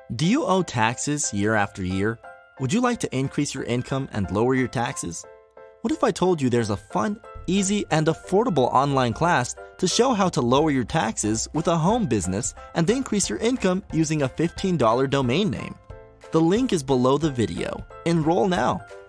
Do you owe taxes year after year? Would you like to increase your income and lower your taxes? What if I told you there's a fun, easy, and affordable online class to show how to lower your taxes with a home business and increase your income using a $15 domain name? The link is below the video. Enroll now.